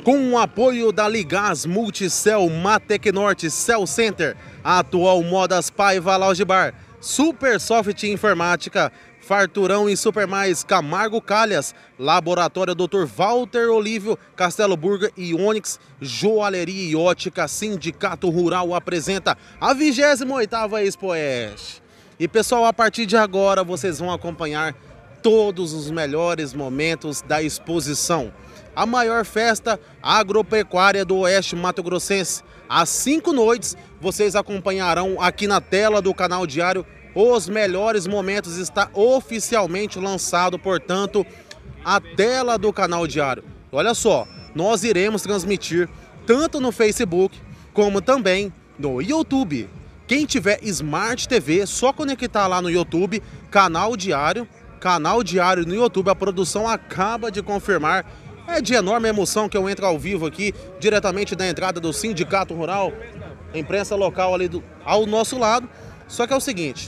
Com o apoio da Ligás Multicel, Matec Norte, Cell Center, Atual Modas Paiva Lounge Bar, Supersoft Informática, Farturão e Supermais, Camargo Calhas, Laboratório Dr. Walter Olívio, Castelo Burger e Onix, Joalheria e Ótica, Sindicato Rural apresenta a 28ª Expo Oeste. E pessoal, a partir de agora vocês vão acompanhar todos os melhores momentos da exposição. A maior festa agropecuária do Oeste Mato Grossense. Às 5 noites, vocês acompanharão aqui na tela do canal Diário os melhores momentos. Está oficialmente lançado, portanto, a tela do canal Diário. Olha só, nós iremos transmitir tanto no Facebook como também no YouTube. Quem tiver Smart TV, só conectar lá no YouTube, canal Diário no YouTube. A produção acaba de confirmar. É de enorme emoção que eu entro ao vivo aqui, diretamente da entrada do Sindicato Rural, a imprensa local ali ao nosso lado. Só que é o seguinte,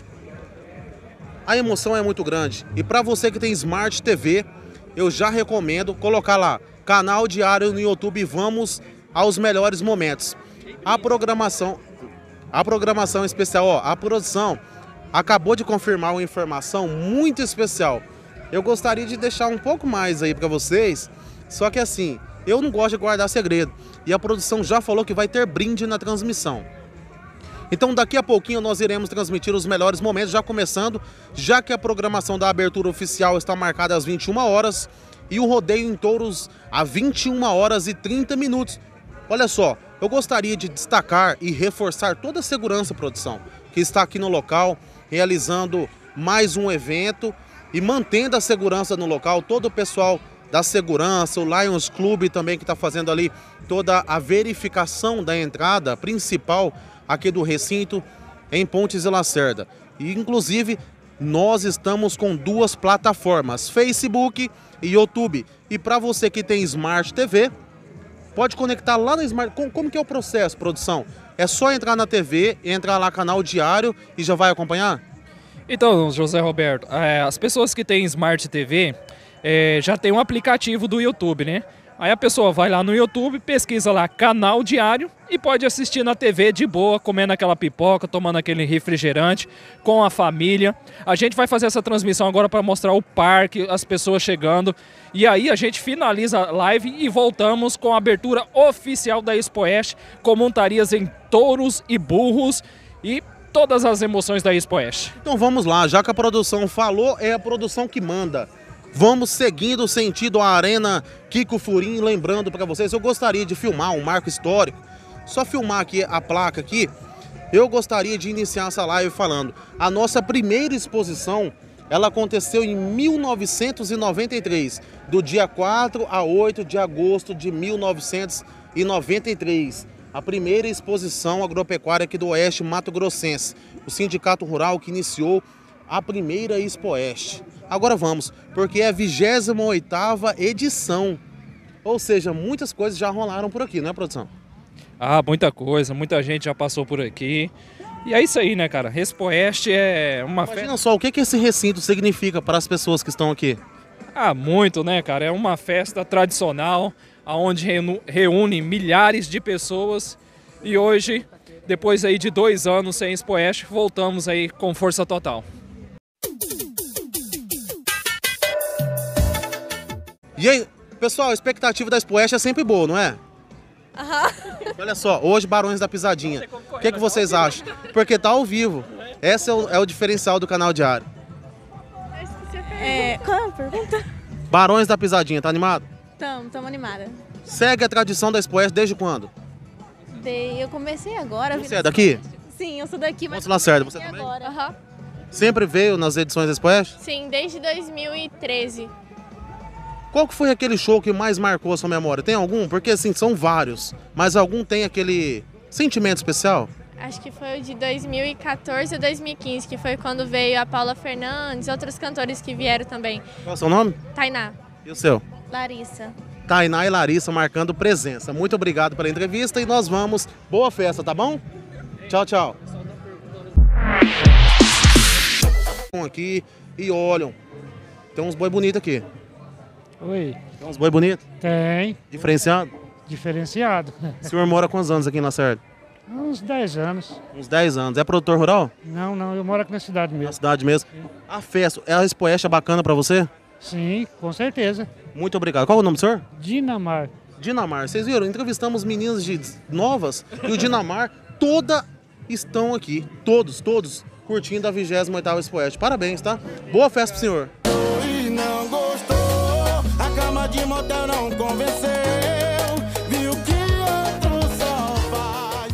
a emoção é muito grande. E para você que tem Smart TV, eu já recomendo colocar lá, canal Diário no YouTube, vamos aos melhores momentos. A programação especial, ó, a produção acabou de confirmar uma informação muito especial. Eu gostaria de deixar um pouco mais aí para vocês. Só que assim, eu não gosto de guardar segredo. E a produção já falou que vai ter brinde na transmissão. Então daqui a pouquinho nós iremos transmitir os melhores momentos, já começando, já que a programação da abertura oficial está marcada às 21 horas e o rodeio em touros às 21 horas e 30 minutos. Olha só, eu gostaria de destacar e reforçar toda a segurança, produção, que está aqui no local, realizando mais um evento e mantendo a segurança no local, todo o pessoal da segurança, o Lions Club também que está fazendo ali toda a verificação da entrada principal aqui do recinto em Pontes e Lacerda. E inclusive nós estamos com duas plataformas, Facebook e YouTube. E para você que tem Smart TV, pode conectar lá na Smart. Como que é o processo, produção? É só entrar na TV, entrar lá canal Diário e já vai acompanhar? Então, José Roberto, as pessoas que têm Smart TV já tem um aplicativo do YouTube, né? Aí a pessoa vai lá no YouTube, pesquisa lá canal Diário e pode assistir na TV de boa, comendo aquela pipoca, tomando aquele refrigerante com a família. A gente vai fazer essa transmissão agora para mostrar o parque, as pessoas chegando. E aí a gente finaliza a live e voltamos com a abertura oficial da Expo Oeste, com montarias em touros e burros e todas as emoções da Expo Oeste. Então vamos lá, já que a produção falou, é a produção que manda. Vamos seguindo sentido a Arena Kiko Furim, lembrando para vocês, eu gostaria de filmar um marco histórico, só filmar aqui a placa aqui. Eu gostaria de iniciar essa live falando, a nossa primeira exposição, ela aconteceu em 1993, do dia 4 a 8 de agosto de 1993. A primeira exposição agropecuária aqui do Oeste Mato Grossense, o Sindicato Rural que iniciou a primeira Expo Oeste. Agora vamos, porque é a 28ª edição, ou seja, muitas coisas já rolaram por aqui, não é, produção? Ah, muita coisa, muita gente já passou por aqui. E é isso aí, né, cara? Expo Oeste é uma festa. Imagina só, o que esse recinto significa para as pessoas que estão aqui? Ah, muito, né, cara? É uma festa tradicional, onde reúne milhares de pessoas. E hoje, depois aí de 2 anos sem Expo Oeste, voltamos aí com força total. E aí, pessoal, a expectativa da Expo Oeste é sempre boa, não é? Aham. Olha só, hoje Barões da Pisadinha. O que vocês acham? Porque tá ao vivo. Esse é o diferencial do canal Diário. Qual é a pergunta? Barões da Pisadinha, tá animado? Tamo animada. Segue a tradição da Expo Oeste desde quando? Eu comecei agora. Você é daqui? Sim, eu sou daqui, mas Pontes Lacerda, você também? agora. Aham. Sempre veio nas edições da Expo Oeste? Sim, desde 2013. Qual que foi aquele show que mais marcou a sua memória? Tem algum? Porque assim, são vários, mas algum tem aquele sentimento especial? Acho que foi o de 2014 ou 2015, que foi quando veio a Paula Fernandes, outros cantores que vieram também. Qual é o seu nome? Tainá. E o seu? Larissa. Tainá e Larissa marcando presença. Muito obrigado pela entrevista e nós vamos. Boa festa, tá bom? Tchau, tchau. Aqui e olham, tem uns boi bonitos aqui. Oi. Tem uns boi bonitos? Tem. Diferenciado? Diferenciado. O senhor mora quantos anos aqui em Lacerda? Uns 10 anos. Uns 10 anos. É produtor rural? Não, eu moro aqui na cidade Na mesmo. cidade mesmo. A festa, a Expo Oeste é bacana pra você? Sim, com certeza. Muito obrigado. Qual é o nome do senhor? Dinamar. Dinamar. Vocês viram? Entrevistamos meninas novas e o Dinamar toda estão aqui. Todos curtindo a 28ª Expo Oeste. Parabéns, tá? Boa festa pro senhor. E não gostou, a cama de motel não convenceu, viu que outro só faz.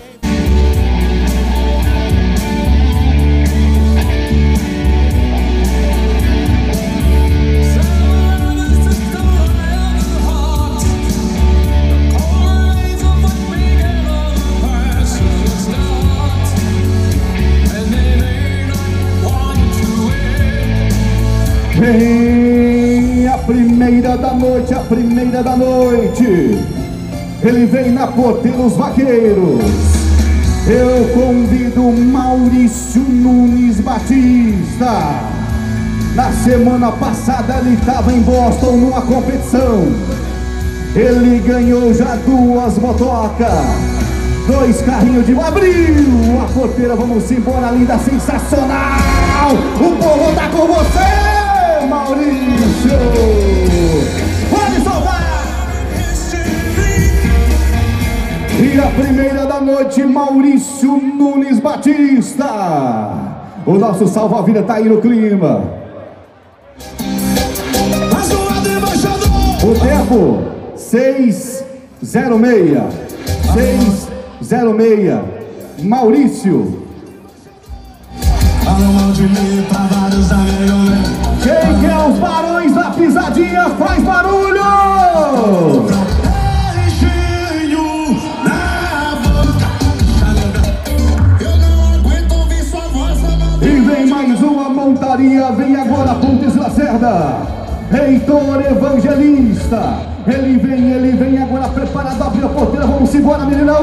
Vem a primeira da noite, a primeira da noite. Ele vem na porteira dos vaqueiros. Eu convido Maurício Nunes Batista. Na semana passada ele estava em Boston numa competição. Ele ganhou já 2 motocas, 2 carrinhos de abriu a porteira, vamos embora, linda, sensacional. O povo tá com você, Maurício. Pode soltar. E a primeira da noite, Maurício Nunes Batista. O nosso salva-vida tá aí no clima. O tempo 6:06. 6:06. Maurício. Quem quer os barões da pisadinha faz barulho! E vem mais uma montaria, vem agora Pontes Lacerda, Heitor Evangelista. Ele vem agora preparado, abre a porteira, vamos embora, menina.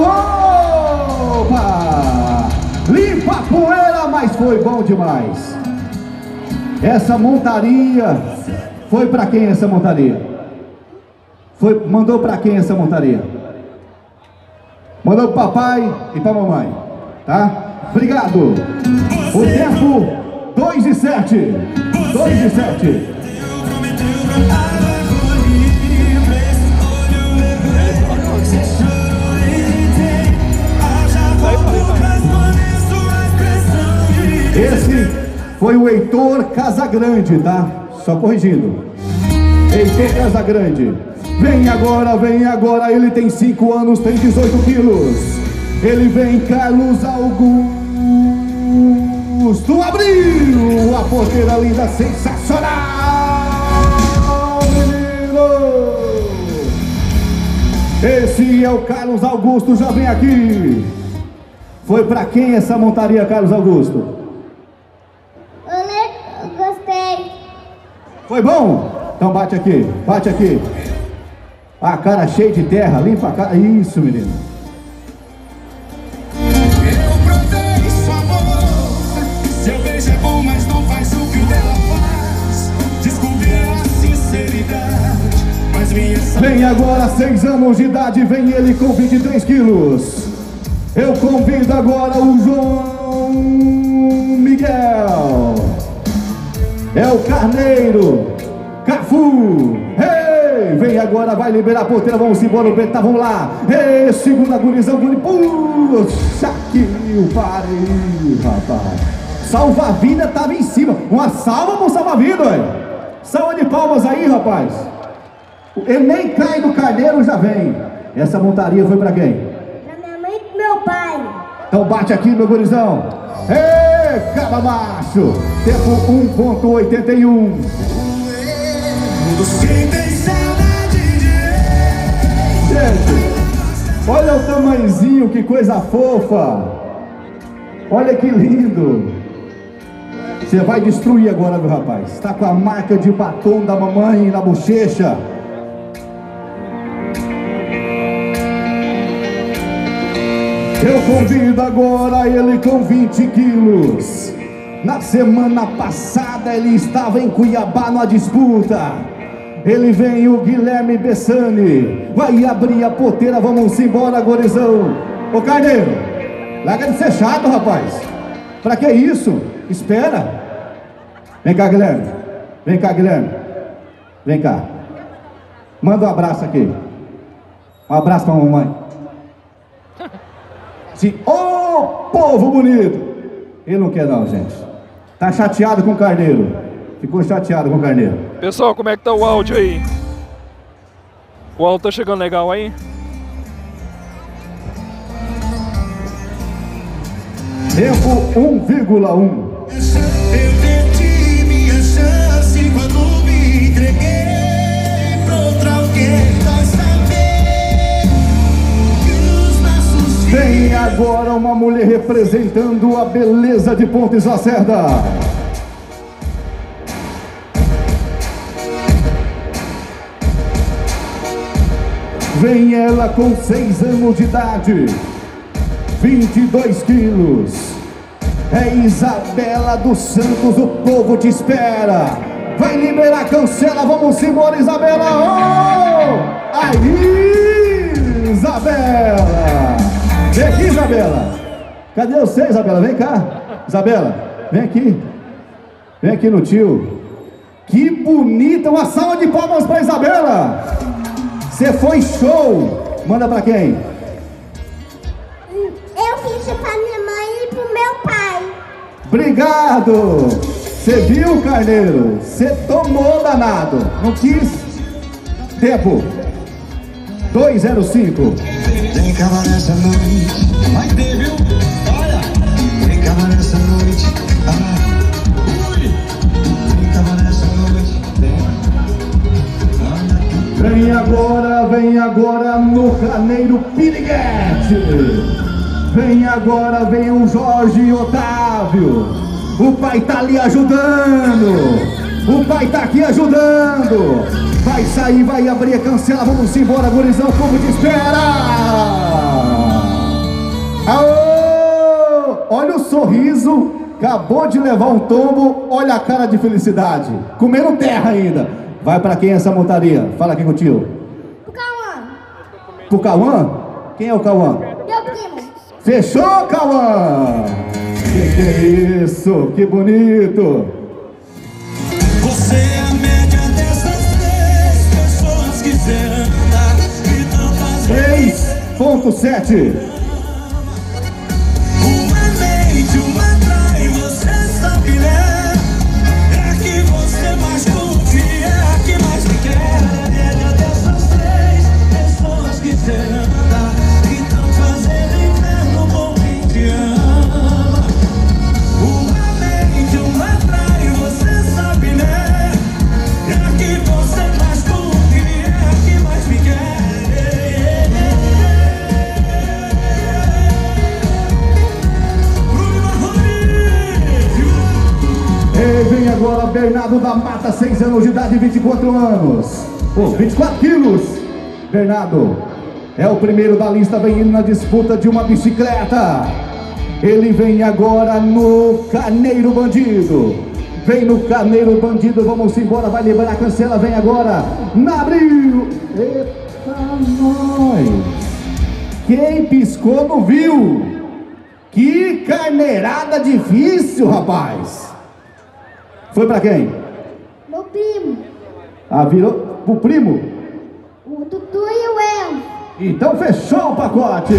Opa! Limpa a poeira, mas foi bom demais. Essa montaria, foi pra quem essa montaria? Mandou pra quem essa montaria? Mandou pro papai e pra mamãe, tá? Obrigado. O tempo 2:07. 2:07. Esse foi o Heitor Casagrande, tá? Só corrigindo. Heitor Casagrande. Vem agora, ele tem 5 anos, tem 18 quilos. Ele vem, Carlos Augusto. Abriu a porteira, linda, sensacional, menino. Esse é o Carlos Augusto, já vem aqui. Foi pra quem essa montaria, Carlos Augusto? Eu gostei. Foi bom? Então bate aqui, bate aqui. A cara cheia de terra, limpa a cara. Isso, menino. Eu provei sua boca, seu beijo é bom, mas não faz o que o dela faz. Descobri a sinceridade, mas minha... Vem agora, 6 anos de idade, vem ele com 23 quilos. Eu convido agora o João Miguel. É o Carneiro. Cafu. Ei, vem agora, vai liberar a porteira, vamos embora, o Betá, vamos lá. Ei, segunda gurizão, puxa que pariu, rapaz. Salva-vida tava em cima. Uma salva pro salva-vida, olha. Salva de palmas aí, rapaz. Ele nem cai do Carneiro, já vem. Essa montaria foi pra quem? Pra minha mãe e pro meu pai. Então bate aqui, meu gurizão. Ei, caba macho. Tempo 1:81. Gente, olha o tamanhozinho, que coisa fofa. Olha que lindo. Você vai destruir agora, meu rapaz. Está com a marca de batom da mamãe na bochecha. Eu convido agora ele com 20 quilos. Na semana passada ele estava em Cuiabá numa disputa. Ele vem o Guilherme Bessani. Vai abrir a porteira, vamos embora, gorizão. Ô Carneiro, larga de ser chato, rapaz. Pra que isso? Espera. Vem cá, Guilherme. Vem cá, Guilherme. Vem cá. Manda um abraço aqui. Um abraço pra mamãe. Sim. Ô, povo bonito. Ele não quer não, gente. Tá chateado com o Carneiro. Ficou chateado com o Carneiro. Pessoal, como é que tá o áudio aí? O áudio tá chegando legal aí? Tempo 1,1. Eu perdi minha chance quando me entreguei pra outra alguém. Vai saber que os nossos Vem agora uma mulher representando a beleza de Pontes Lacerda. Vem ela com 6 anos de idade, 22 quilos. É Isabela dos Santos, o povo te espera. Vai liberar a cancela, vamos embora, Isabela. Oh! Aí, Isabela. Vem aqui, Isabela. Cadê você, Isabela? Vem cá. Isabela, vem aqui. Vem aqui no tio. Que bonita, uma salva de palmas para Isabela. Você foi show. Manda pra quem? Eu fiz pra minha mãe e pro meu pai. Obrigado. Você viu, Carneiro? Você tomou danado. Não quis? Tempo 2:05. Vem cá nessa noite, vai ter, viu? Olha! Vem cá nessa noite, ui! Vem cá nessa noite, Vem agora no Carneiro Piriguete. Vem agora, vem o Jorge Otávio. O pai tá ali ajudando. O pai tá aqui ajudando. Vai sair, vai abrir a cancela. Vamos embora, gurizão, como te espera. Aô! Olha o sorriso. Acabou de levar um tombo. Olha a cara de felicidade. Comendo terra ainda. Vai pra quem essa montaria? Fala aqui com o tio. O Cauã. Pro Cauã? Quem é o Cauã? Meu primo. Fechou, Cauã! Que é isso? Que bonito! você é a média dessas 3 pessoas que cê anda e tantas 3,7. Uma mente, uma trai, você sabe, né? É a que você mais confia, é a que mais me quer. É a média dessas 3 pessoas que cê anda e tão fazendo inferno bom quem te ama. Uma mente, uma trai, você sabe, né? É a que você mais confia, é a que mais me quer. E vem agora Bernardo da Mata, 6 anos de idade, 24 anos. 24 quilos. Bernardo é o primeiro da lista, vem indo na disputa de uma bicicleta. Ele vem agora no Carneiro Bandido. Vem no Carneiro Bandido, vamos embora, vai liberar a cancela, vem agora na abril. Eita, nós. Quem piscou não viu. Que carneirada difícil, rapaz. Foi pra quem? Meu primo. Ah, virou pro primo? O Dudu e o El. Então fechou o pacote.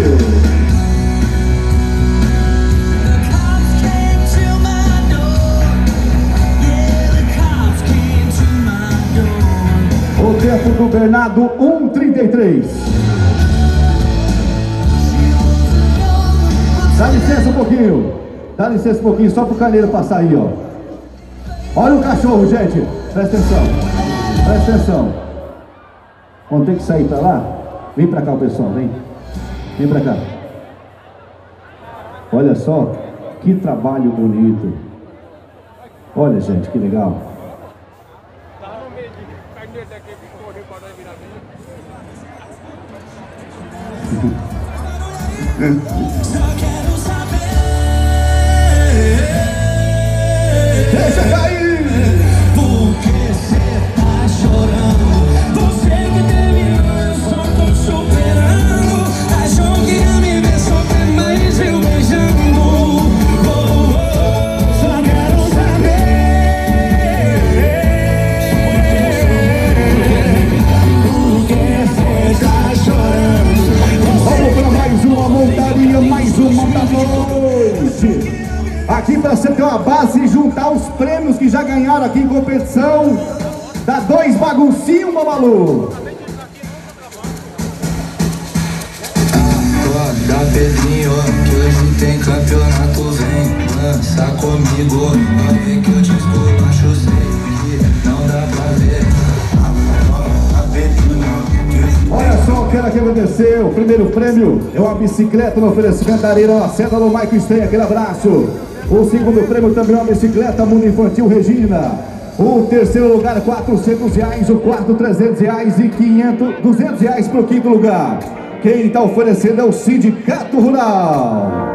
O tempo do Bernardo, 1:33. Dá licença um pouquinho. Dá licença um pouquinho, só pro Carneiro passar aí, ó. Olha o cachorro, gente. Presta atenção. Presta atenção. Vamos ter que sair pra lá? Vem pra cá o pessoal, vem. Vem pra cá. Olha só, que trabalho bonito. Olha, gente, que legal. Só quero saber. Deixa cair! Por que cê tá chorando? ganhar aqui em competição. Dá 2 baguncinhos, Babalu. Dá Pedrinho, que hoje tem campeonato, vem dança comigo. Vai ver que eu te esculacho sempre, não dá pra ver. Olha só o que aconteceu. O primeiro prêmio é uma bicicleta no oferecimento da Arena Seta do Maico Sten, aquele abraço. O segundo prêmio também é uma bicicleta Mundo Infantil Regina. O terceiro lugar R$400, o quarto R$300 e 200 para o quinto lugar. Quem está oferecendo é o Sindicato Rural.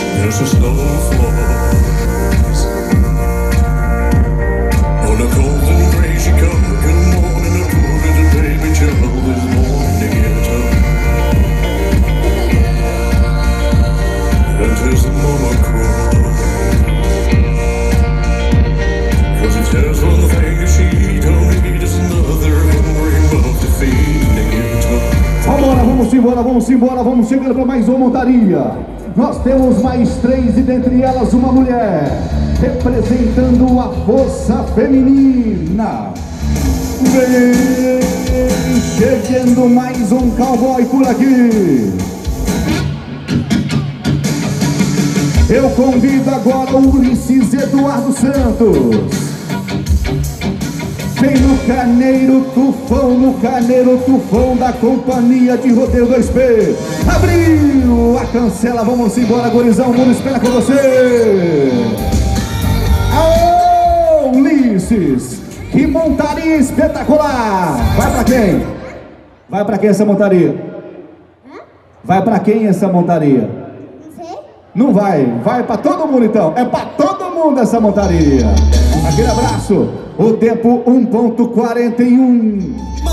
Vamos embora, vamos chegando para mais uma montaria. Nós temos mais 3 e dentre elas uma mulher representando a força feminina. Vem chegando mais um cowboy por aqui. Eu convido agora o Ulisses Eduardo Santos. Vem no Carneiro Tufão da Companhia de Rodeio 2P. Abriu a cancela, vamos embora, gorizão, o mundo espera com você. Aô, Ulisses, que montaria espetacular. Vai pra quem? Vai pra quem essa montaria? Vai pra quem essa montaria? Não sei. Não vai pra todo mundo então. É pra todo mundo essa montaria. Aquele abraço. O tempo 1:41.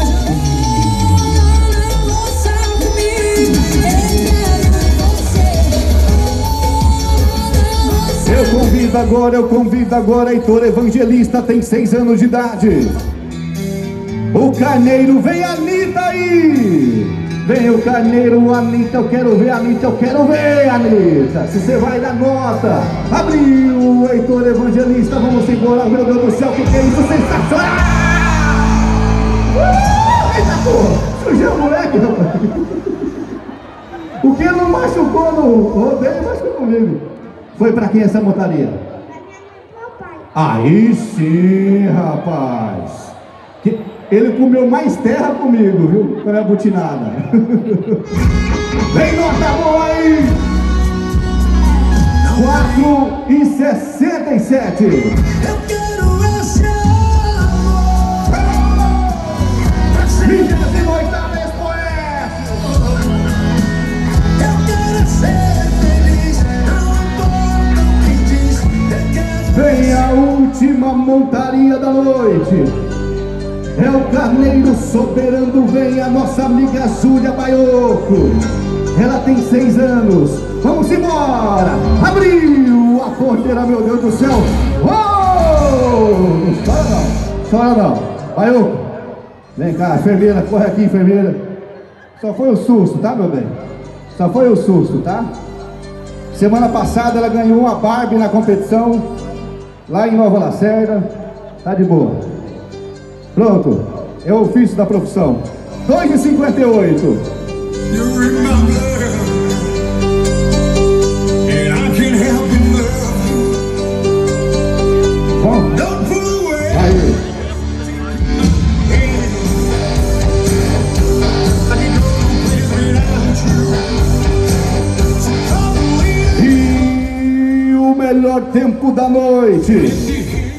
Eu convido agora Heitor Evangelista, tem 6 anos de idade. O Carneiro, vem Anitta aí. Vem o Carneiro, Anitta, eu quero ver, Anitta, eu quero ver, Anitta. Se você vai dar nota. Abriu o Heitor Evangelista, vamos embora, meu Deus do céu, que é isso, sensacional! Eita porra, sujou o moleque, rapaz. O que não machucou no rodeio, machucou comigo. Foi pra quem essa montaria? Meu pai. Aí sim, rapaz. Ele comeu mais terra comigo, viu? Com a minha butinada. Vem nota boa aí! 4:67. Eu quero esse amor. 28ª Expoeste. Eu quero ser feliz, não importa o que diz. Eu quero Vem a última montaria da noite. É o Carneiro Soberano, vem a nossa amiga Júlia Baioco. Ela tem 6 anos. Vamos embora! Abriu a porteira, meu Deus do céu! Oh! Não chora não! Baioco, vem cá, enfermeira, corre aqui, enfermeira. Só foi o susto, tá, meu bem? Só foi o susto, tá? Semana passada ela ganhou uma Barbie na competição lá em Nova Lacerda. Tá de boa. Pronto, é o ofício da profissão. 2:58. You remember, and I can't help but love you. Bom, Don't pull away. aí. E o melhor tempo da noite.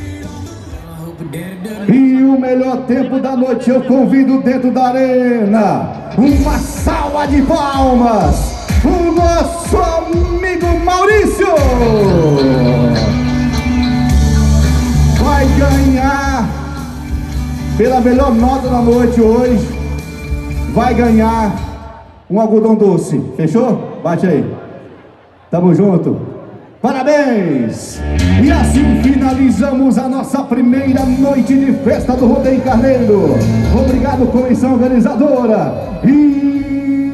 E o melhor tempo da noite eu convido dentro da arena. Uma salva de palmas. O nosso amigo Maurício vai ganhar pela melhor nota da noite hoje. Vai ganhar um algodão doce. Fechou? Bate aí. Tamo junto. Parabéns! E assim finalizamos a nossa primeira noite de festa do Rodeio Carneiro. Obrigado, comissão organizadora. E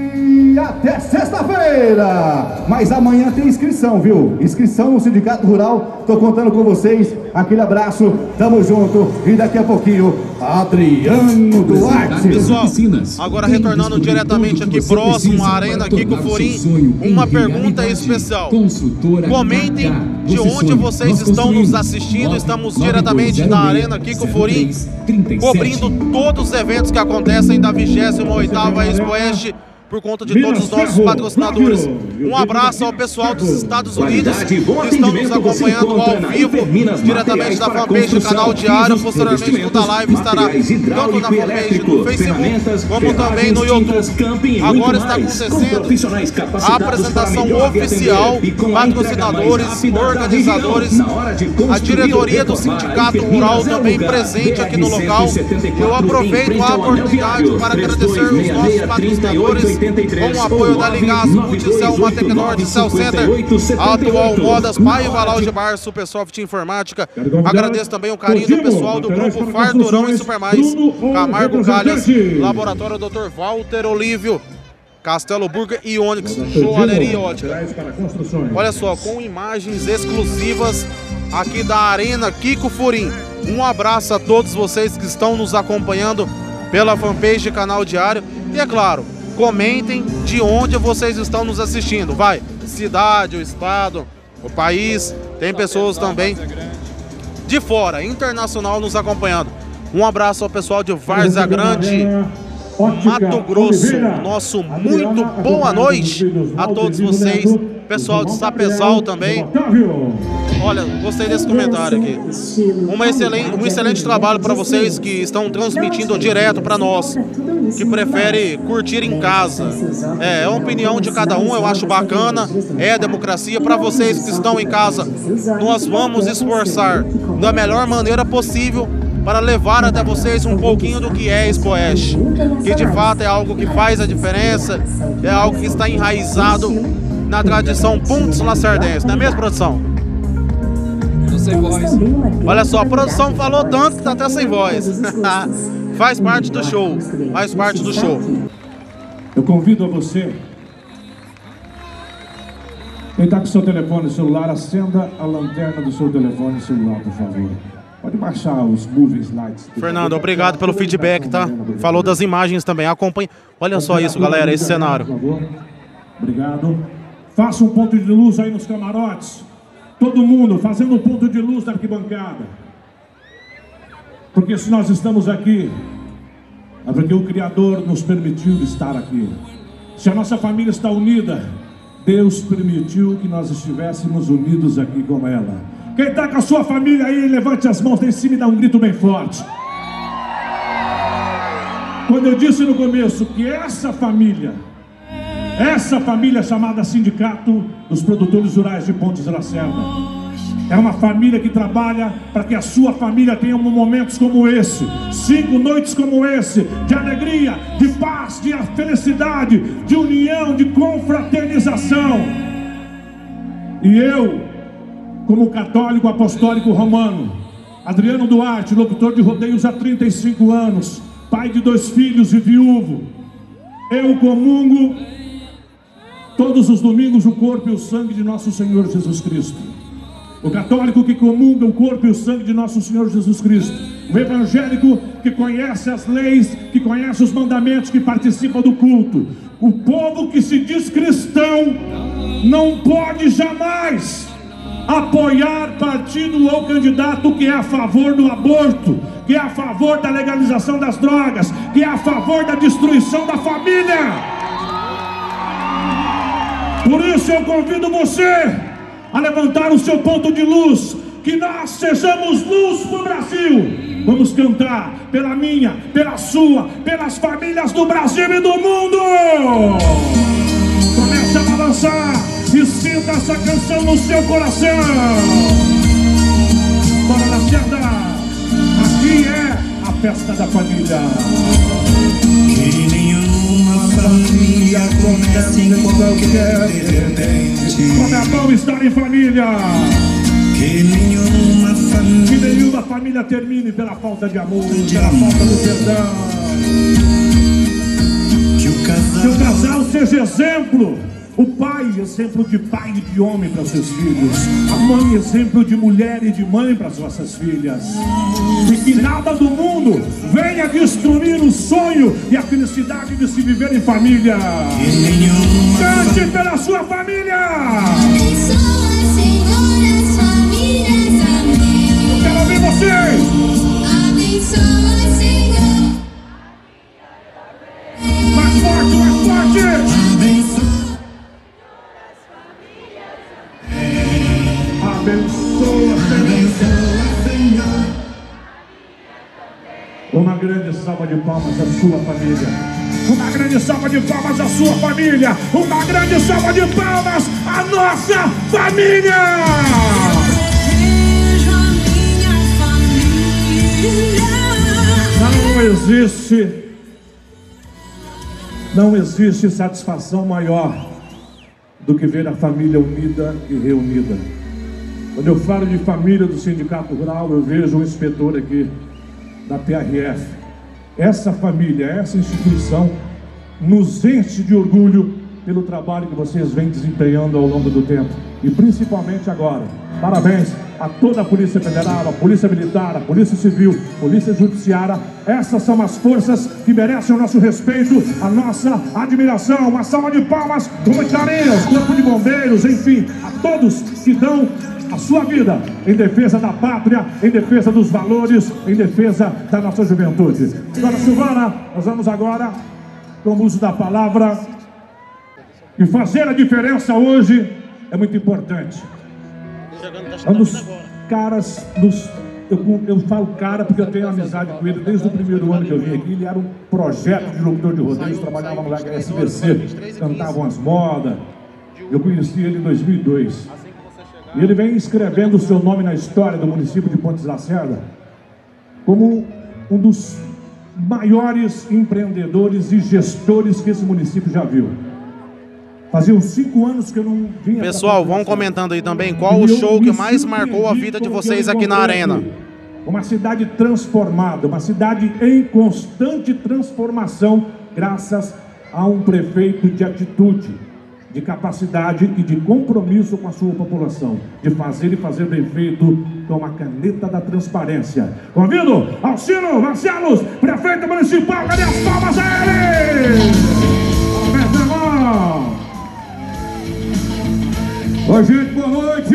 e até sexta-feira. Mas amanhã tem inscrição, viu? Inscrição no Sindicato Rural. Tô contando com vocês. Aquele abraço, tamo junto. E daqui a pouquinho, Adriano Duarte. Pessoal, agora retornando diretamente aqui próximo à Arena Kiko Furim, uma pergunta especial. Comentem de onde vocês estão nos assistindo. Estamos diretamente da Arena Kiko Furim, cobrindo todos os eventos que acontecem da 28ª Expo Oeste, por conta de todos os nossos patrocinadores. Um abraço ao pessoal dos Estados Unidos que estão nos acompanhando ao vivo, diretamente da fanpage do Canal Diário. Posteriormente, toda a live estará tanto na fanpage do Facebook, como também no YouTube. Agora está acontecendo a apresentação oficial, patrocinadores, organizadores, a diretoria do Sindicato Rural também presente aqui no local. Eu aproveito a oportunidade para agradecer os nossos patrocinadores, com o apoio da Ligás, Multicel, Matecnorte, Cell Center, Atual Modas, Paiva Lounge Bar, Supersoft Informática. Agradeço também o carinho do pessoal do grupo Farturão e Supermais, Camargo Calhas, Laboratório Dr. Walter Olívio, Castelo Burger e Onix, Joalheria Ótica. Olha só, com imagens exclusivas aqui da Arena Kiko Furim. Um abraço a todos vocês que estão nos acompanhando pela fanpage de Canal Diário. E é claro, comentem de onde vocês estão nos assistindo. Vai, cidade, o estado, o país. Tem pessoas também de fora, internacional, nos acompanhando. Um abraço ao pessoal de Várzea Grande, Mato Grosso. Nosso muito boa noite a todos vocês. Pessoal de Sapezal também. Olha, gostei desse comentário aqui. Um excelente trabalho para vocês que estão transmitindo direto para nós, que prefere curtir em casa. É a opinião de cada um, eu acho bacana. É a democracia. Para vocês que estão em casa, nós vamos esforçar da melhor maneira possível para levar até vocês um pouquinho do que é Expo Oeste, que de fato é algo que faz a diferença, é algo que está enraizado na tradição Pontes Lacerdense, não é mesmo, produção? Tô sem voz. Olha só, a produção falou tanto que tá até sem voz. Faz parte do show, faz parte do show. Eu convido a você, quem está com seu telefone celular, acenda a lanterna do seu telefone celular, por favor. Pode baixar os moving slides. Fernando, obrigado pelo feedback, tá? Falou das imagens também, acompanhe. Olha só isso, galera, esse cenário. Por favor. Obrigado. Faça um ponto de luz aí nos camarotes. Todo mundo fazendo um ponto de luz na arquibancada. Porque se nós estamos aqui, é porque o Criador nos permitiu estar aqui. Se a nossa família está unida, Deus permitiu que nós estivéssemos unidos aqui com ela. Quem está com a sua família aí, levante as mãos lá em cima e dá um grito bem forte. Quando eu disse no começo que essa família chamada Sindicato dos Produtores Rurais de Pontes de Lacerda, é uma família que trabalha para que a sua família tenha momentos como esse, 5 noites como esse, de alegria, de paz, de felicidade, de união, de confraternização. E eu, como católico apostólico romano, Adriano Duarte, locutor de rodeios há 35 anos, pai de 2 filhos e viúvo, eu comungo todos os domingos o corpo e o sangue de nosso Senhor Jesus Cristo. O católico que comunga o corpo e o sangue de nosso Senhor Jesus Cristo. O evangélico que conhece as leis, que conhece os mandamentos, que participa do culto. O povo que se diz cristão não pode jamais apoiar partido ou candidato que é a favor do aborto, que é a favor da legalização das drogas, que é a favor da destruição da família. Por isso eu convido você a levantar o seu ponto de luz, que nós sejamos luz para o Brasil. Vamos cantar pela minha, pela sua, pelas famílias do Brasil e do mundo. Comece a balançar e sinta essa canção no seu coração. Bora, Lacerda, aqui é a festa da família. Que nenhuma família comece em qualquer repente. Como é bom estar em família. Que nenhuma família termine pela falta de amor, pela falta do perdão. Que o casal seja exemplo. O pai, exemplo de pai e de homem para seus filhos. A mãe, exemplo de mulher e de mãe para suas filhas. E que nada do mundo venha destruir o sonho e a felicidade de se viver em família. Cante pela sua família. Abençoa, Senhor, as famílias, amém. Eu quero ouvir vocês. Abençoa, Senhor. Mais forte, mais forte. Abençoa. Abençoa, Senhor. Uma grande salva de palmas à sua família. Uma grande salva de palmas à sua família. Uma grande salva de palmas à nossa família. Vejo a minha família. Não existe satisfação maior do que ver a família unida e reunida. Quando eu falo de família do Sindicato Rural, eu vejo um inspetor aqui da PRF. Essa família, essa instituição nos enche de orgulho pelo trabalho que vocês vêm desempenhando ao longo do tempo. E principalmente agora. Parabéns a toda a Polícia Federal, a Polícia Militar, a Polícia Civil, Polícia Judiciária. Essas são as forças que merecem o nosso respeito, a nossa admiração. Uma salva de palmas com muito carinho aos corpos de bombeiros, enfim, a todos que dão a sua vida em defesa da pátria, em defesa dos valores, em defesa da nossa juventude. Dona Silvana, nós vamos agora, com o uso da palavra, e fazer a diferença hoje é muito importante. É um dos caras, eu falo cara porque eu tenho amizade com ele desde o primeiro ano que eu vim aqui. Ele era um projeto de locutor de rodeios, trabalhava no SBC, cantavam as modas. Eu conheci ele em 2002. E ele vem escrevendo o seu nome na história do município de Pontes Lacerda como um dos maiores empreendedores e gestores que esse município já viu. Faziam 5 anos que eu não vinha. Pessoal, vão comentando aí também qual o show que mais marcou a vida de vocês aqui na arena. Uma cidade transformada, uma cidade em constante transformação, graças a um prefeito de atitude, de capacidade e de compromisso com a sua população, de fazer e fazer bem feito com a caneta da transparência. Convido Alcino Marcelos, prefeito municipal, cadê as palmas a ele? Parabéns, meu irmão. Oi, gente, boa noite.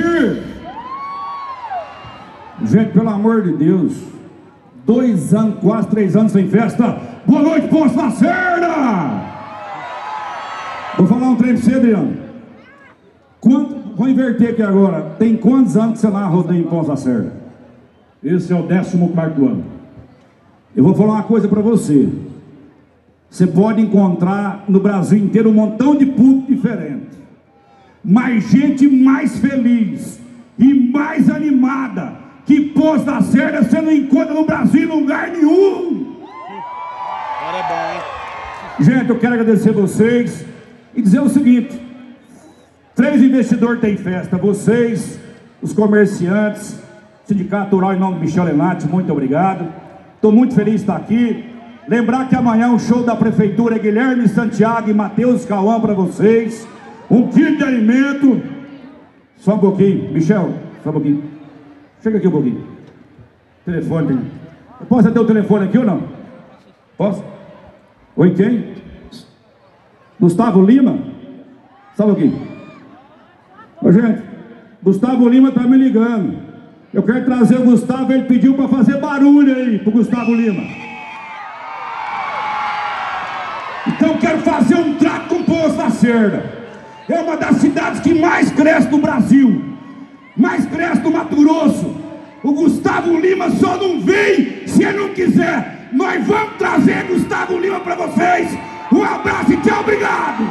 Gente, pelo amor de Deus, 2 anos, quase 3 anos sem festa. Boa noite, Pontes Lacerda. Vou falar um trem pra você, Adriano. Vou inverter aqui agora. Tem quantos anos que você lá rodeia em Pontes Lacerda? Esse é o 14º ano. Eu vou falar uma coisa pra você. Você pode encontrar no Brasil inteiro um montão de puto diferente. Mas gente mais feliz e mais animada que Pontes Lacerda você não encontra no Brasil em lugar nenhum. Agora é bom, hein? Gente, eu quero agradecer vocês e dizer o seguinte: 3 investidores têm festa, vocês, os comerciantes, Sindicato Rural em nome de Michel Lenati, muito obrigado. Estou muito feliz de estar aqui. Lembrar que amanhã o show da Prefeitura é Guilherme Santiago e Matheus Cauã para vocês. Um kit de alimento. Só um pouquinho, Michel, só um pouquinho. Chega aqui um pouquinho. Telefone. Eu posso ter o telefone aqui ou não? Posso? Oi, quem? Gustavo Lima? Só um pouquinho. Ô, gente, Gustavo Lima tá me ligando. Eu quero trazer o Gustavo, ele pediu para fazer barulho aí pro Gustavo Lima. Então eu quero fazer um trato com Pontes Lacerda. É uma das cidades que mais cresce no Brasil, mais cresce no Mato Grosso. O Gustavo Lima só não vem se ele não quiser. Nós vamos trazer Gustavo Lima para vocês. Um abraço e tchau, obrigado.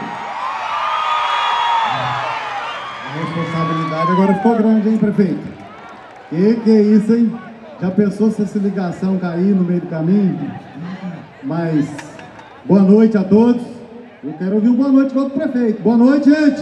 A responsabilidade agora ficou grande, hein, prefeito? Que é isso, hein? Já pensou se essa ligação cair no meio do caminho? Mas, boa noite a todos. Eu quero ouvir um boa noite do prefeito. Boa noite, gente!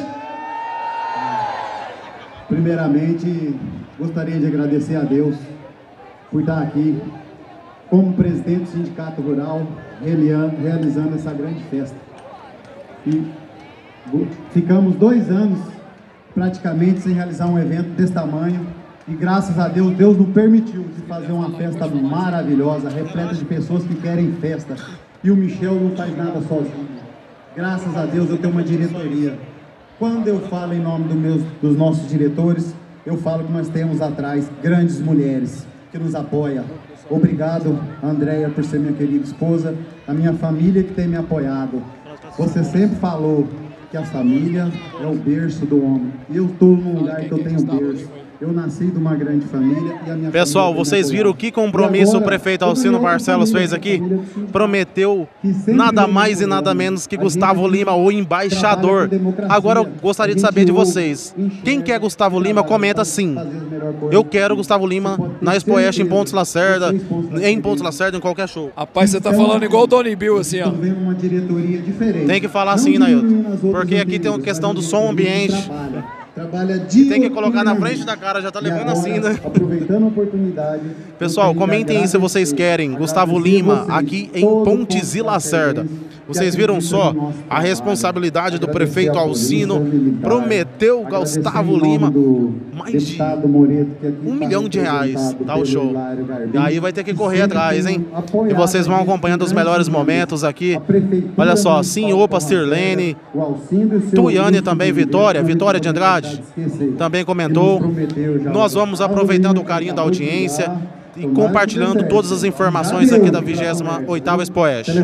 Primeiramente, gostaria de agradecer a Deus por estar aqui como presidente do Sindicato Rural, realizando essa grande festa. E ficamos 2 anos praticamente sem realizar um evento desse tamanho. E graças a Deus, Deus nos permitiu de fazer uma festa maravilhosa, repleta de pessoas que querem festa. E o Michel não faz nada sozinho. Graças a Deus eu tenho uma diretoria. Quando eu falo em nome dos nossos diretores, eu falo que nós temos atrás grandes mulheres que nos apoiam. Obrigado, Andréia, por ser minha querida esposa, a minha família que tem me apoiado. Você sempre falou que a família é o berço do homem. E eu estou num lugar que eu tenho berço. Eu nasci de uma grande família e a minha Pessoal, vocês viram que compromisso o prefeito Alcino Barcelos fez aqui? Prometeu nada mais e nada menos que Gustavo Lima, o embaixador. Agora eu gostaria de saber de vocês. Quem quer Gustavo Lima, comenta sim. Eu quero Gustavo Lima na Expo Oeste em Pontes Lacerda, em qualquer show. Rapaz, você tá falando igual o Tony Bill, assim, ó. Tem que falar assim, Nailton. Porque aqui tem uma questão do som ambiente. Tem que colocar na frente da cara, já tá levando assim, né? Aproveitando a oportunidade. Pessoal, comentem aí se vocês querem Gustavo Lima aqui em Pontes e Lacerda. Vocês viram só a responsabilidade do prefeito Alcino, prometeu Gustavo Lima mais de R$1 milhão, tá o show. E aí vai ter que correr atrás, hein? E vocês vão acompanhando os melhores momentos aqui. Olha só, Sim, Opa, Sirlene, Tuiane também, Vitória de Andrade também comentou. Nós vamos aproveitando o carinho da audiência e compartilhando todas as informações aqui da 28ª Expo Oeste.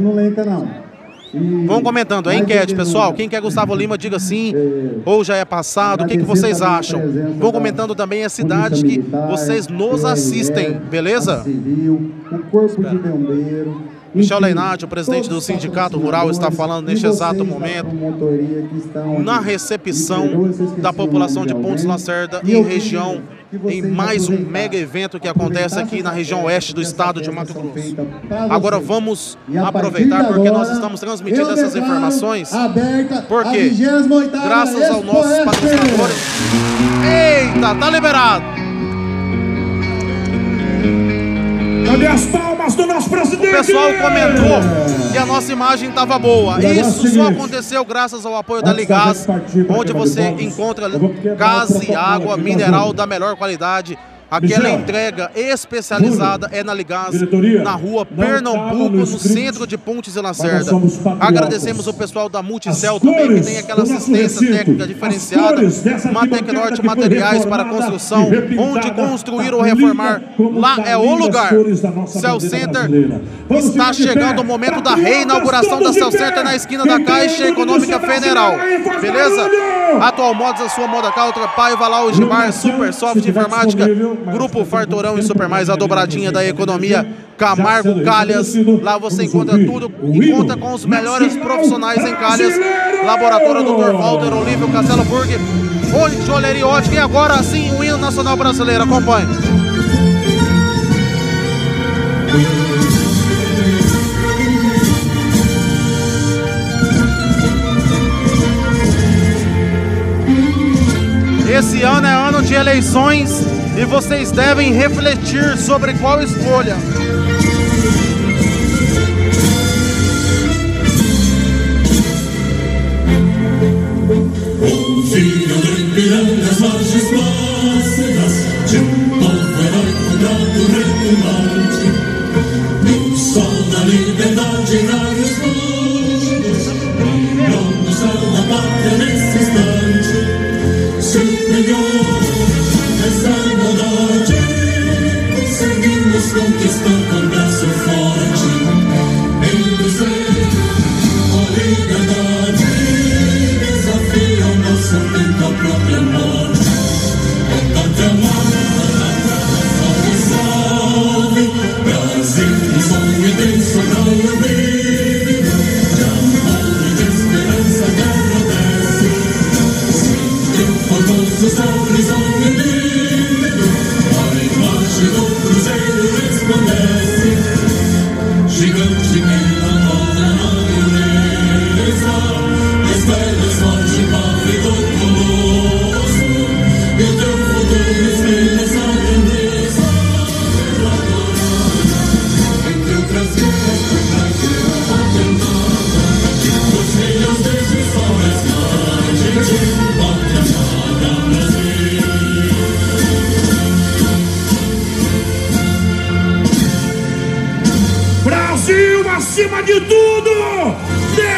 Vão comentando, é enquete, pessoal. Quem quer Gustavo Lima, diga sim, ou já é passado, o que vocês acham? Vão comentando também a cidade que vocês nos assistem, beleza? Michel Leinati, o presidente do Sindicato Rural, está falando neste exato momento na recepção da população de Pontes Lacerda e região, em mais um mega evento que acontece aqui na região oeste do estado de Mato Grosso. Agora vamos aproveitar, porque nós estamos transmitindo essas informações, porque graças aos nossos patrocinadores... Eita, tá liberado! Cadê as palmas do nosso presidente? O pessoal comentou que a nossa imagem estava boa. Isso só aconteceu graças ao apoio da Ligás, onde você encontra gás e água mineral da melhor qualidade. Aquela entrega especializada é na Ligás, na rua Pernambuco, no centro de Pontes e Lacerda. Agradecemos o pessoal da Multicel também, que tem aquela assistência técnica diferenciada. Matec Norte Materiais para Construção, onde construir ou reformar, lá é o lugar. Cell Center, está chegando o momento da reinauguração da Cell Center na esquina da Caixa Econômica Federal. Beleza? Atual Modas, a sua moda Caltra, Paiva, Lounge Bar, Super Soft Informática, Grupo Farturão e Super Mais, a dobradinha da economia, Camargo Calhas. Lá você encontra tudo e conta com os melhores profissionais em Calhas. Laboratório Dr. Walter Olívio Castelo Burg, Joalheria Ótica e agora sim o hino nacional brasileiro. Acompanhe. Esse ano é ano de eleições e vocês devem refletir sobre qual escolha. Ouviram do Ipiranga as margens plácidas de um povo heróico bravo retumbante, no sol da liberdade raios fundos, brilhando o céu da pátria nesse instante. Superior, essa maldade, conseguimos conquistar com braço forte. Em dizer, a liberdade desafia o nosso tempo, a própria morte. A pátria amada, salve, salve, Brasil, um sonho denso pra ouvir. De amor e de esperança, a guerra desce. Formoso sorrisão menino, a imagem do cruzeiro resplandece, gigante pela nova natureza, as velhas forte pavio do colosso.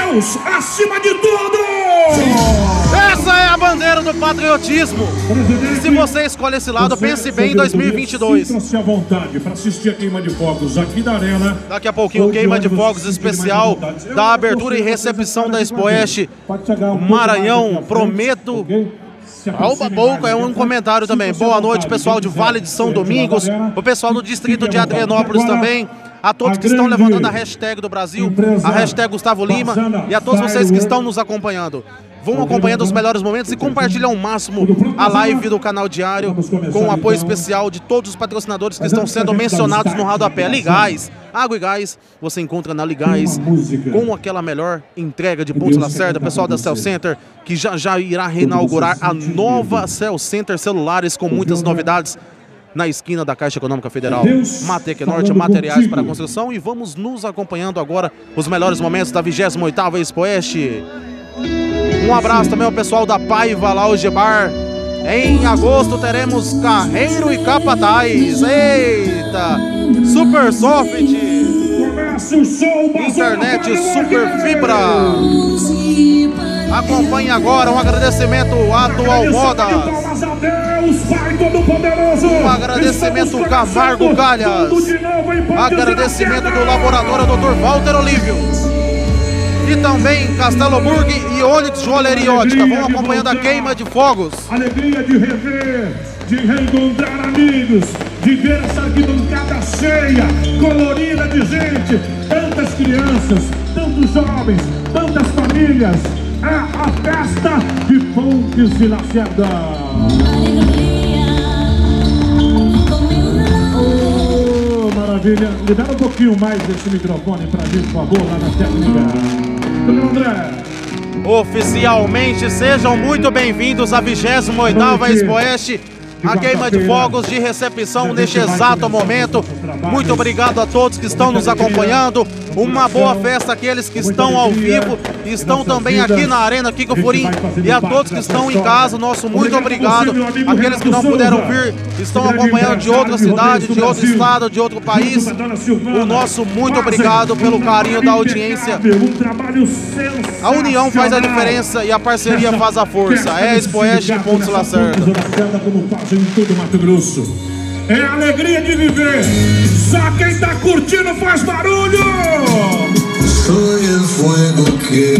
Deus acima de tudo! Essa é a bandeira do patriotismo. E se você escolhe esse lado, pense bem em 2022. Sinta-se à vontade para assistir a queima de fogos aqui da Arena. Daqui a pouquinho, queima de fogos especial da abertura e recepção da Expo Oeste Maranhão. Prometo. Alba Boca é um comentário também. Boa noite, pessoal de Vale de São Domingos, o pessoal do distrito de Adrianópolis também. A todos que estão levantando a hashtag do Brasil, a hashtag Gustavo Lima, e a todos vocês que estão nos acompanhando. Vão acompanhando os melhores momentos e compartilham ao máximo a live do canal Diário com o apoio especial de todos os patrocinadores que estão sendo mencionados no rodapé. Ligás, água e gás, você encontra na Ligás com aquela melhor entrega de Pontes Lacerda, pessoal da Cell Center, que já irá reinaugurar a nova Cell Center Celulares com muitas novidades na esquina da Caixa Econômica Federal. Matec Norte, materiais para construção, e vamos nos acompanhando agora os melhores momentos da 28ª Expo Oeste. Um abraço também ao pessoal da Paiva Lounge Bar. Em agosto teremos Carreiro e Capataz. Eita! Super Soft. Internet Super Fibra. Acompanhe agora um agradecimento Atual Modas. Um agradecimento Camargo Calhas. Agradecimento do Laboratório Dr. Walter Olívio. E também Castelo Burg e Onyx Joalheria e Ótica. Vão acompanhando a queima de fogos. Alegria de rever, de reencontrar amigos, de ver essa arquibancada cheia, colorida de gente. Tantas crianças, tantos jovens, tantas famílias. É a festa de Pontes de Lacerda. Oh, maravilha. Libera um pouquinho mais desse microfone pra gente, por favor, lá na técnica. André. Oficialmente, sejam muito bem-vindos à 28ª Expo Oeste, a queima de fogos de recepção neste exato momento. Muito obrigado a todos que estão nos acompanhando. Uma boa festa àqueles que estão ao vivo e estão também aqui na Arena Kiko Furim. E a todos que estão em casa, nosso muito obrigado. Aqueles que não puderam vir, estão acompanhando de outra cidade, de outro estado, de outro país. O nosso muito obrigado pelo carinho da audiência. A união faz a diferença e a parceria faz a força. É a Expo Oeste em Pontes Lacerda. Em todo Mato Grosso. É a alegria de viver. Só quem tá curtindo faz barulho. Soy el fuego que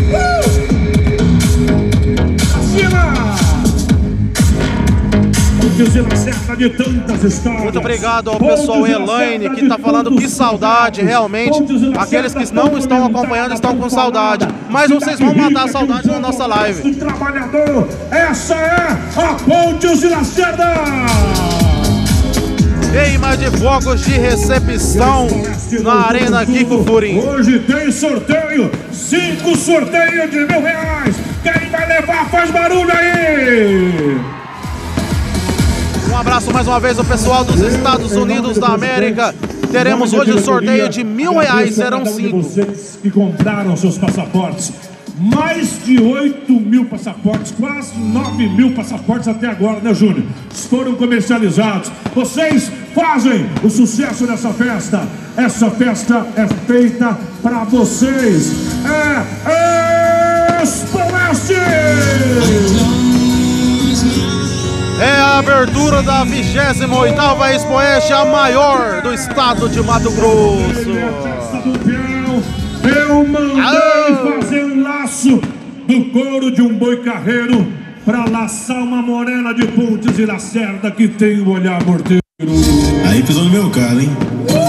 de tantas histórias. Muito obrigado ao pessoal Elaine, que está falando que saudade, realmente. Aqueles que não estão acompanhando estão com saudade. Mas vocês vão matar a saudade na nossa live. Trabalhador, essa é a Pontes de Lacerda. Queima de fogos de recepção na Arena Kiko Furim. Hoje tem sorteio, 5 sorteios de R$1.000. Quem vai levar faz barulho aí. Um abraço mais uma vez ao pessoal dos Estados Unidos da América. Teremos hoje o sorteio de R$1.000, serão 5. Vocês que compraram seus passaportes. Mais de 8.000 passaportes, quase 9.000 passaportes até agora, né, Júnior? Foram comercializados. Vocês fazem o sucesso dessa festa. Essa festa é feita para vocês. É Expo Oeste! É a abertura da 28ª Expo Oeste, a maior do estado de Mato Grosso. Eu mandei fazer um laço do couro de um boi carreiro pra laçar uma morena de Pontes e Lacerda que tem um olhar morteiro. Aí pisou no meu calo, hein?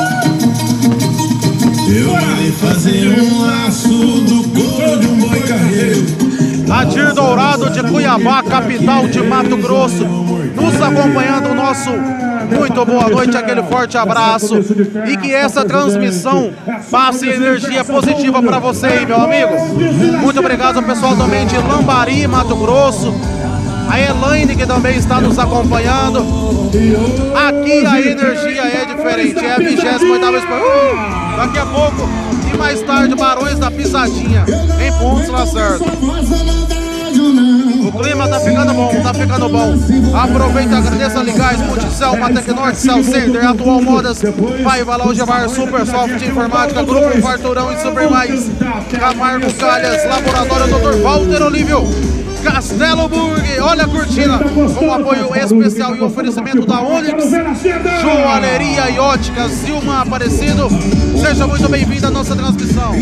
Eu mandei fazer um laço do couro de um boi carreiro. Adir Dourado de Cuiabá, capital de Mato Grosso, nos acompanhando o nosso muito boa noite, aquele forte abraço e que essa transmissão passe energia positiva para você aí, meu amigo. Muito obrigado ao pessoal também de Lambari, Mato Grosso, a Elaine que também está nos acompanhando. Aqui a energia é diferente, é a 28ª Expo. Daqui a pouco e mais tarde, Barões da Pisadinha em Pontes Lacerda. O clima clima tá ficando bom, tá ficando bom. Aproveita, agradeça a Ligais, Multicel, Matec Norte, Cell Center, Atual Modas, Paiva Loja Bar, Super Soft Informática, Grupo Farturão e Super Mais, Camargo Calhas, Laboratório Dr. Walter Olívio, Castelo Burger, olha a cortina, com apoio especial e oferecimento da Onix, Joalheria e Ótica, Zilma Aparecido. Seja muito bem-vindo à nossa transmissão.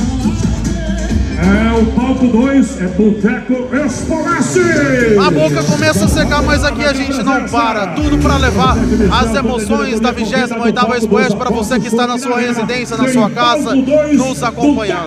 É o palco 2, é Boteco Espolache. A boca começa a secar, mas aqui a gente não para. Tudo para levar as emoções da 28ª Expo West para você que está na sua residência, na sua casa, nos acompanhando.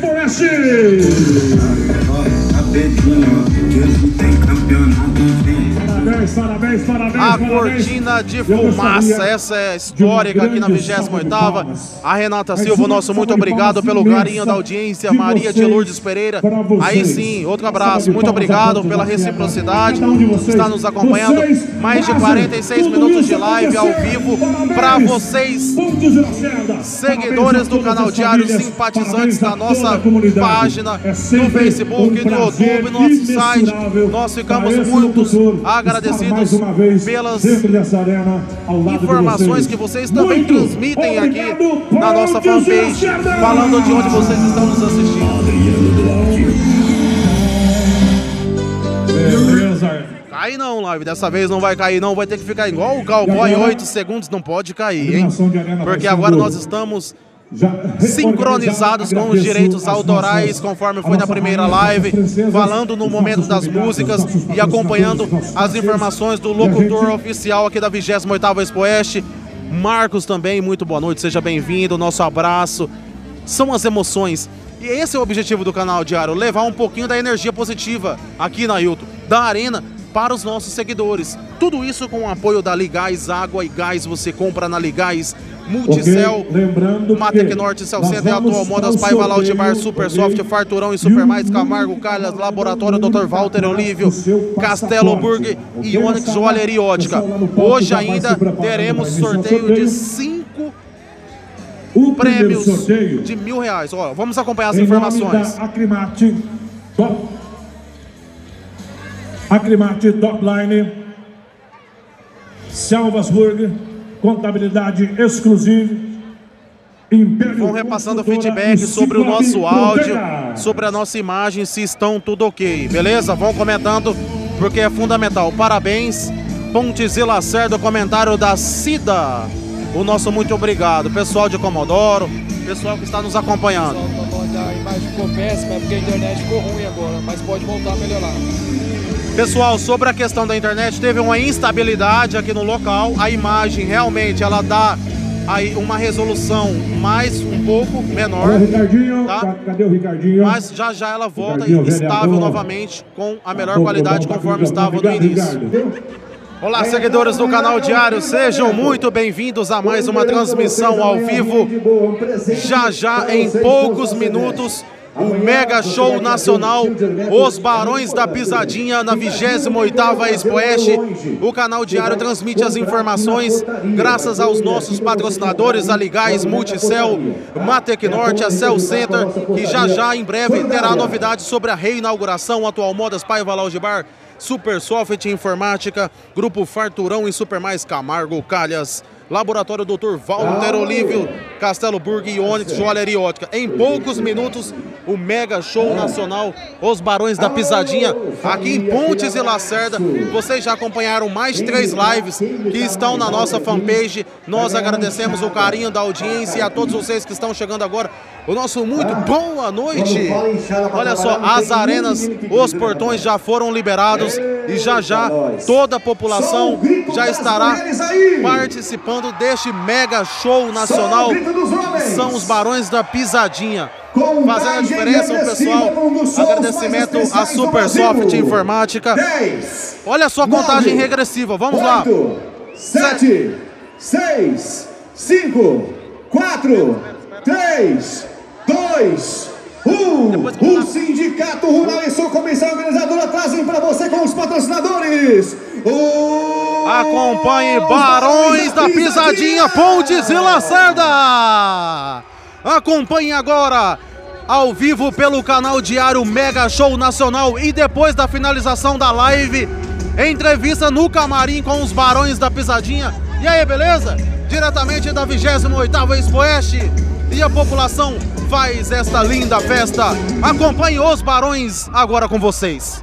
Parabéns. A cortina de fumaça, essa é histórica aqui na 28ª. A Renata Silva, nosso muito obrigado pelo carinho da audiência. Maria de Lourdes Pereira, aí sim, outro abraço. Muito obrigado pela reciprocidade. Está nos acompanhando. Mais de 46 minutos de live ao vivo para vocês, seguidores do canal Diário, simpatizantes da nossa página no Facebook, no YouTube, no nosso site. Nós ficamos muito agradecidos pelas informações que vocês também transmitem aqui na nossa fanpage, falando de onde vocês estão nos assistindo. Beleza. Cai não, live. Dessa vez não vai cair não, vai ter que ficar igual o Cowboy, 8 segundos, não pode cair, hein? Porque agora nós estamos sincronizados com os direitos autorais, conforme foi na primeira live, falando no momento das músicas e acompanhando as informações do locutor oficial aqui da 28ª Expo West. Marcos também, muito boa noite, seja bem-vindo, nosso abraço. São as emoções. E esse é o objetivo do canal Diário, levar um pouquinho da energia positiva aqui na Hilton, da Arena, para os nossos seguidores. Tudo isso com o apoio da Ligais, água e gás você compra na Ligais, Multicel, Matec Norte, Cell Center, Atual Modas, Paiva Lounge Bar, Super Soft, Farturão e Super Mais, Camargo Calhas, Laboratório Dr. Walter Olívio, Castelo Burger e Onix Joalheria e Ótica. Hoje ainda teremos sorteio de 5 prêmios de R$1.000. Ó, vamos acompanhar as informações. Acrimate Topline, Selvasburg, contabilidade exclusiva. Vão repassando feedback sobre o nosso áudio, sobre a nossa imagem, se estão tudo ok, beleza? Vão comentando, porque é fundamental. Parabéns, Pontes e Lacerda, comentário da Cida. O nosso muito obrigado. Pessoal de Comodoro, pessoal que está nos acompanhando. A imagem ficou péssima, é porque a internet ficou ruim agora, mas pode voltar a melhorar. Pessoal, sobre a questão da internet, teve uma instabilidade aqui no local. A imagem realmente ela dá aí uma resolução mais um pouco menor. Tá? Cadê o Ricardinho? Mas já já ela volta estável novamente com a melhor qualidade conforme estava no início. Olá, seguidores do canal Diário, sejam muito bem-vindos a mais uma transmissão ao vivo. Já já, em poucos minutos, o mega show nacional Os Barões da Pisadinha na 28ª Expo West. O canal Diário transmite as informações graças aos nossos patrocinadores, a Ligais, Multicel, Matec Norte, a Cell Center, que já em breve terá novidades sobre a reinauguração, Atual Modas, Paiva Lounge Bar, Super Soft Informática, Grupo Farturão e Super Mais, Camargo Calhas, Laboratório Dr. Walter Olívio, Castelo Burger e Onix Joalheria e Ótica. Em poucos minutos, o mega show nacional Os Barões da Pisadinha, aqui em Pontes e Lacerda. Vocês já acompanharam mais 3 lives que estão na nossa fanpage. Nós agradecemos o carinho da audiência e a todos vocês que estão chegando agora. O nosso muito boa noite. Olha só, as arenas, os portões já foram liberados e já toda a população já estará participando deste mega show nacional, que são os Barões da Pisadinha. Fazendo a diferença, o pessoal, agradecimento à Super Soft Informática. Olha só a contagem regressiva, vamos lá. 7, 6, 5, 4, 3, 2, 1. O Sindicato Rural e sua comissão organizadora trazem para você com os patrocinadores. Acompanhe Barões da Pisadinha, Pontes e Lacerda. Acompanhe agora ao vivo pelo canal Diário Mega Show Nacional e depois da finalização da live, entrevista no camarim com os Barões da Pisadinha. E aí, beleza? Diretamente da 28ª Expoeste, e a população faz esta linda festa. Acompanhe os Barões agora com vocês.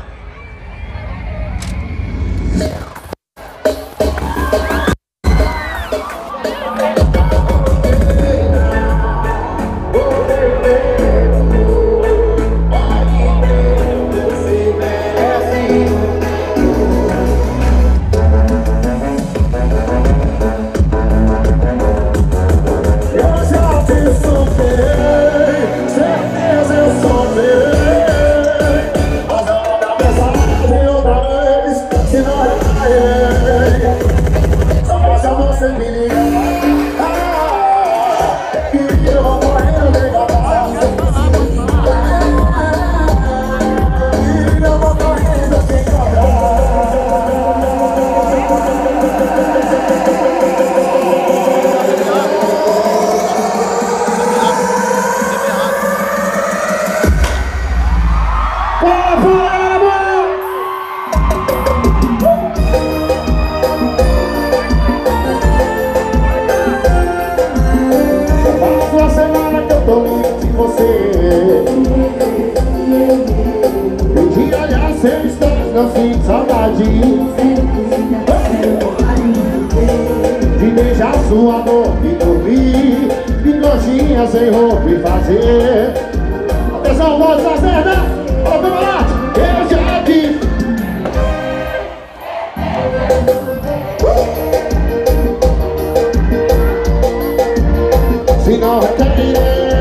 De beijar sua boca e dormir, de coxinha sem roupa e fazer. Atenção, voz da merda, ô camarada, eu já vi. Se não recair,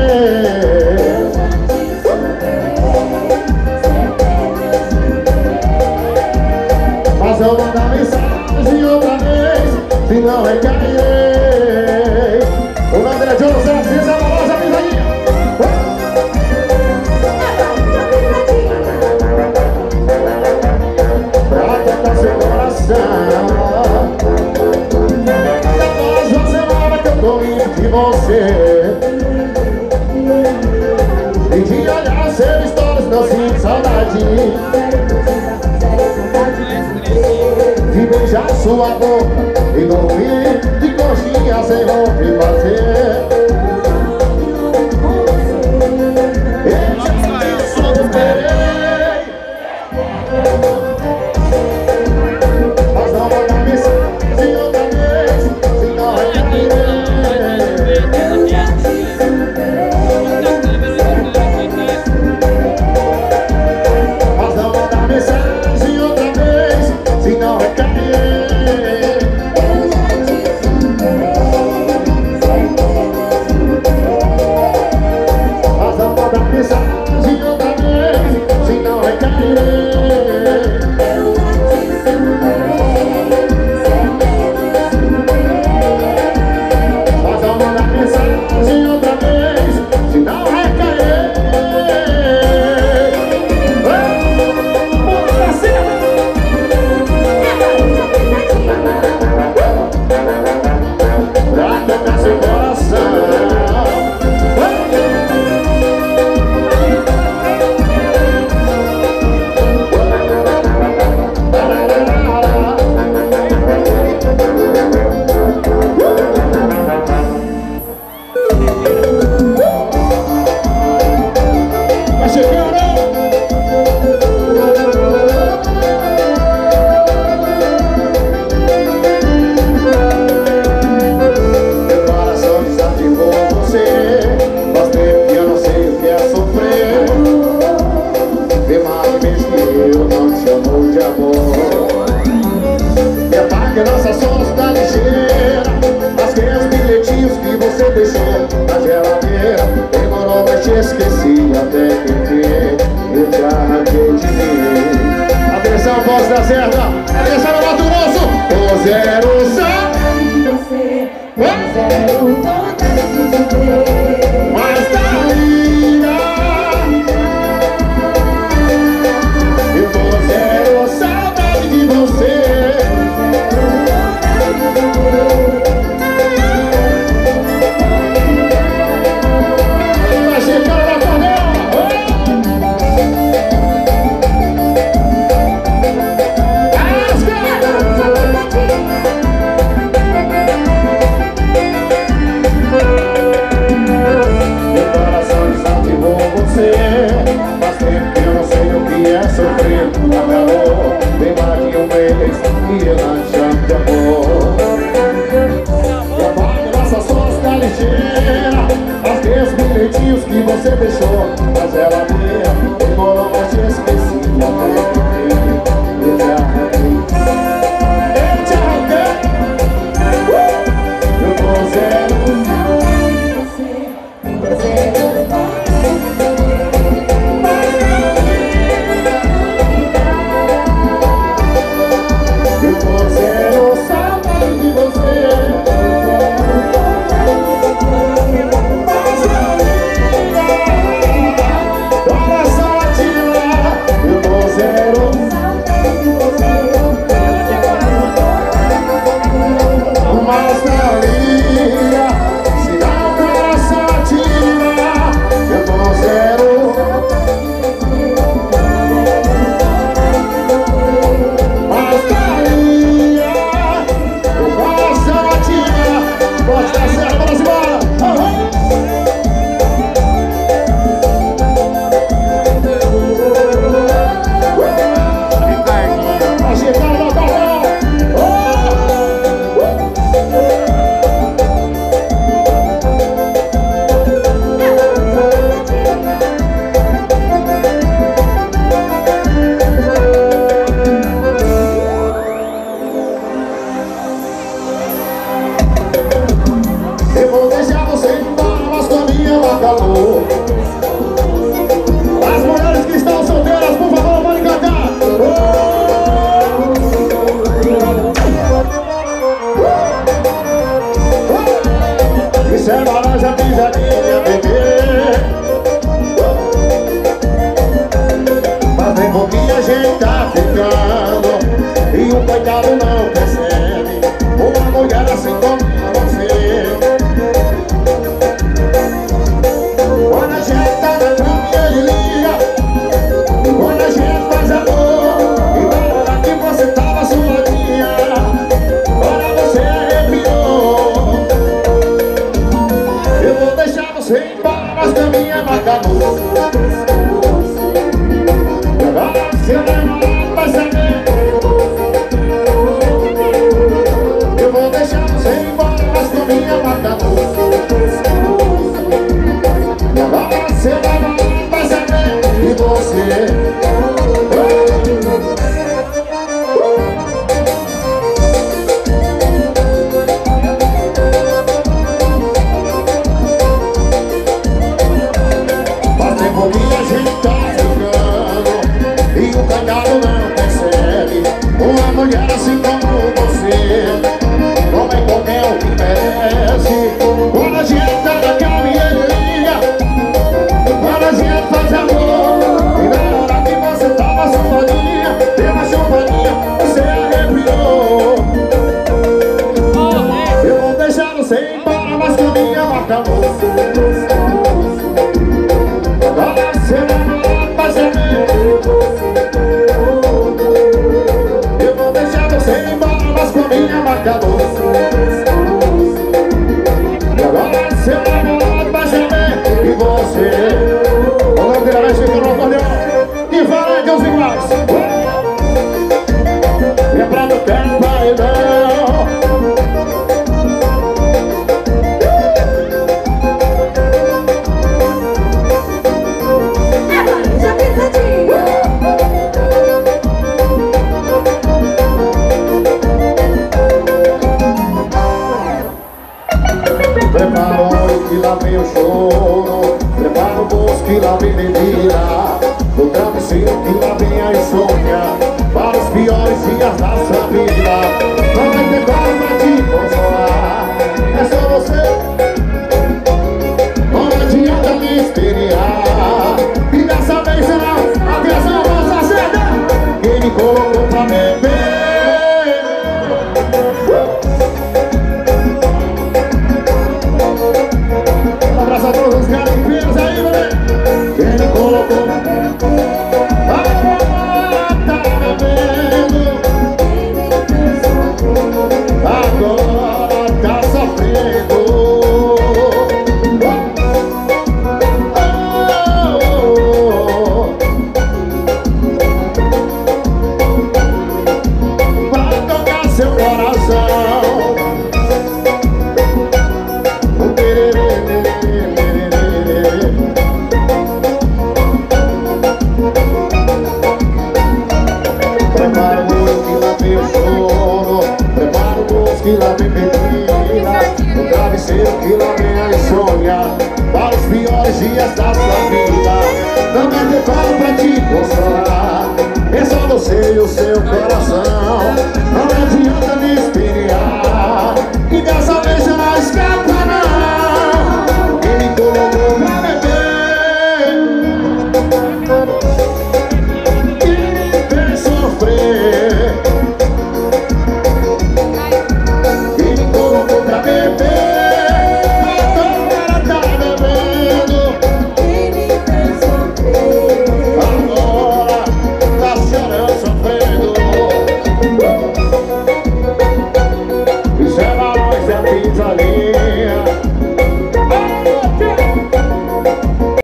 mas eu mandar mensagem outra vez. Se não recairei. O André José, fiz a famosa pisadinha. Pra tocar seu coração. Depois de uma semana que eu tô indo de você, e de olhar seus stories não sinto saudade. De beijar sua boca e dormir, de coxinha sem roupa e fazer. Eu já superei, mas não vou dar mensagem outra vez. Se não recairei, mas não vou dar mensagem outra vez. Se não recairei. Esqueci até que eu te arranquei de mim. Atenção, voz da Serra, atenção, Mato Grosso. O zero sabe você, o zero vontade de sofrer, mas tá linda. Eu tô zero saudade de você. Vai chegar na você. Faz tempo que a gente tá jogando e o cagado não percebe. Uma mulher assim como você não é qualquer um que merece. Quando a gente tá na cama e ele liga, quando a gente faz amor, e na hora que você tava chupadinha, deu uma chupadinha, você arrepiou. Eu vou deixar você ir embora, mas que a minha marca agora você vai falar pra saber. Eu vou deixar você ir embora, mas com a minha marca e agora você vai falar pra saber. E você, vamos tirar a gente no acordeão e fala de uns iguais. E é pra no pé do paredão. Prepara o oi que lá vem o choro, prepara o bolso que lá vem mentira, o travesseiro que lá vem a insônia, para os piores dias da